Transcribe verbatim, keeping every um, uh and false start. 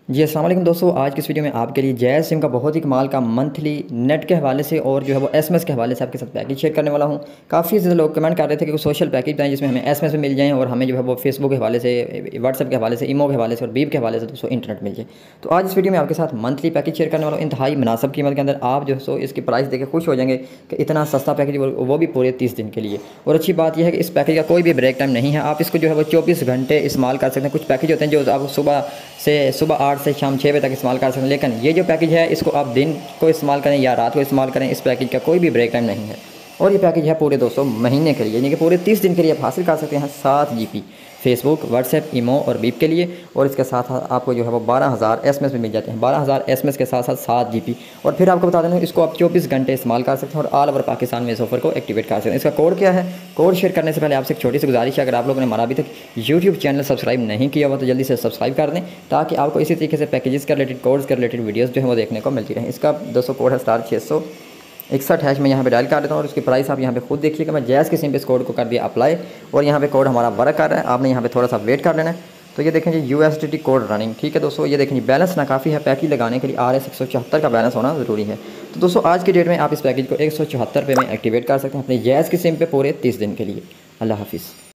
जी अस्सलाम वालेकुम दोस्तों, आज की इस वीडियो में आपके लिए जैज़ सिम का बहुत ही कमाल का मंथली नेट के हवाले से और जो है वो एसएमएस के हवाले से आपके साथ पैकेज शेयर करने वाला हूँ। काफ़ी ज़्यादा लोग कमेंट कर रहे थे कि कुछ सोशल पैकेज बताएं जिसमें हमें एसएमएस में मिल जाएँ और हमें जो है वो फेसबुक के हवाले से, व्हाट्सएप के हवाले से, इमो के हवाले से और बीप के हवाले से दोस्तों इंटरनेट मिल जाए। तो आज इस वीडियो में आपके साथ मंथली पैकेज शेयर करने वाला हूँ इंतहाई मुनासिब कीमत के अंदर। आप जो है सो इसकी प्राइस देकर खुश हो जाएंगे कि इतना सस्ता पैकेज, वो भी पूरे तीस दिन के लिए। और अच्छी बात यह है कि इस पैकेज का कोई भी ब्रेक टाइम नहीं है, आप इसको जो है वो चौबीस घंटे इस्तेमाल कर सकते हैं। कुछ पैकेज होते हैं जो आप सुबह से सुबह आठ से शाम छः बजे तक इस्तेमाल कर सकते हैं, लेकिन ये जो पैकेज है इसको आप दिन को इस्तेमाल करें या रात को इस्तेमाल करें, इस पैकेज का कोई भी ब्रेक टाइम नहीं है। और ये पैकेज है पूरे दोस्तों महीने के लिए, यानी कि पूरे तीस दिन के लिए आप हासिल कर सकते हैं सात जी पी फेसबुक, व्हाट्सएप, इमो और बीप के लिए। और इसके साथ साथ आपको जो है वो बारह हज़ार एस एम एस भी मिल जाते हैं, बारह हज़ार एस एम एस के साथ साथ सात जी पी। और फिर आपको बता दें इसको आप चौबीस घंटे इस्तेमाल कर सकते हैं और ऑल ओवर पाकिस्तान में इस ऑफर को एक्टिवेट कर सकते हैं। इसका कोड क्या है? कोड शेयर करने से पहले आपसे एक छोटी सी गुजारिश है, अगर आप लोगों ने हमारा अभी तक यूट्यूब चैनल सब्सक्राइब नहीं किया हुआ तो जल्दी से सब्सक्राइब कर दें, ताकि आपको इसी तरीके से पैकेजेस के रिलेटेड, कोड्स के रिलेटेड वीडियोस जो है वो देखने को मिलती रहें। इसका दोस्तों कोड है स्टार छः सौ इकसठ हैश में यहाँ पे डायल कर देता हूँ और उसकी प्राइस आप यहाँ पे खुद देखिएगा। मैं जैज़ के सिम पे इस कोड को कर दिया अप्लाई और यहाँ पे कोड हमारा वर्क कर रहा है। आपने यहाँ पे थोड़ा सा वेट कर लेना है। तो ये देखें जी, U S D T code running, ठीक है दोस्तों। ये देखें जी, बैलेंस ना काफ़ी है, पैकेज लगाने के लिए आर एस एक सौ चौहत्तर का बैलेंस होना ज़रूरी है। तो दोस्तों आज की डेट में आप इस पैकेज को एक सौ चौहत्तर पे में एक्टिवेट कर सकते हैं अपने जैज़ की सिम पे पूरे तीस दिन के लिए। अल्लाह हाफिज़।